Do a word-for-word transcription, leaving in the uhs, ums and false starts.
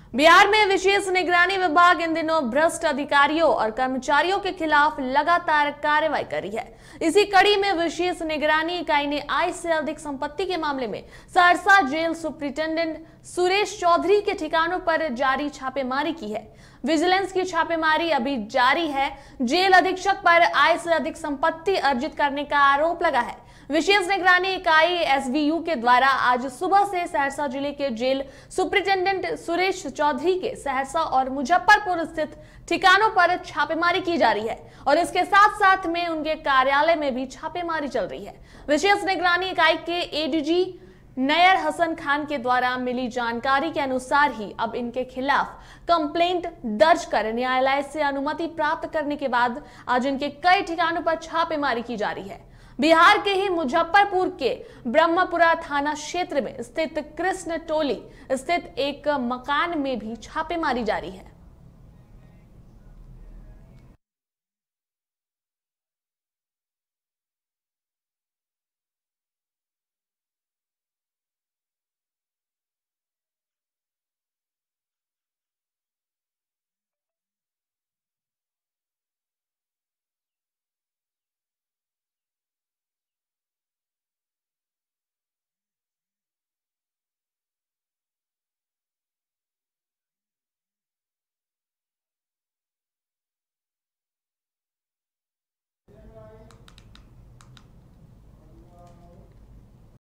बिहार में विशेष निगरानी विभाग इन दिनों भ्रष्ट अधिकारियों और कर्मचारियों के खिलाफ लगातार कार्रवाई कर रही है। इसी कड़ी में विशेष निगरानी इकाई ने आय से अधिक संपत्ति के मामले में सहरसा जेल सुप्रिंटेंडेंट सुरेश चौधरी के ठिकानों पर जारी छापेमारी की है। विजिलेंस की छापेमारी अभी जारी है। जेल अधीक्षक पर आय से अधिक संपत्ति अर्जित करने का आरोप लगा है। विशेष निगरानी इकाई एसवीयू के द्वारा आज सुबह से सहरसा जिले के जेल सुप्रिंटेंडेंट सुरेश चौधरी के सहरसा और मुजफ्फरपुर स्थित ठिकानों पर छापेमारी की जा रही है और इसके साथ साथ में उनके कार्यालय में भी छापेमारी चल रही है। विशेष निगरानी इकाई के एडीजी नयर हसन खान के द्वारा मिली जानकारी के अनुसार ही अब इनके खिलाफ कंप्लेंट दर्ज कर न्यायालय से अनुमति प्राप्त करने के बाद आज इनके कई ठिकानों पर छापेमारी की जा रही है। बिहार के ही मुजफ्फरपुर के ब्रह्मपुरा थाना क्षेत्र में स्थित कृष्ण टोली स्थित एक मकान में भी छापेमारी जारी है।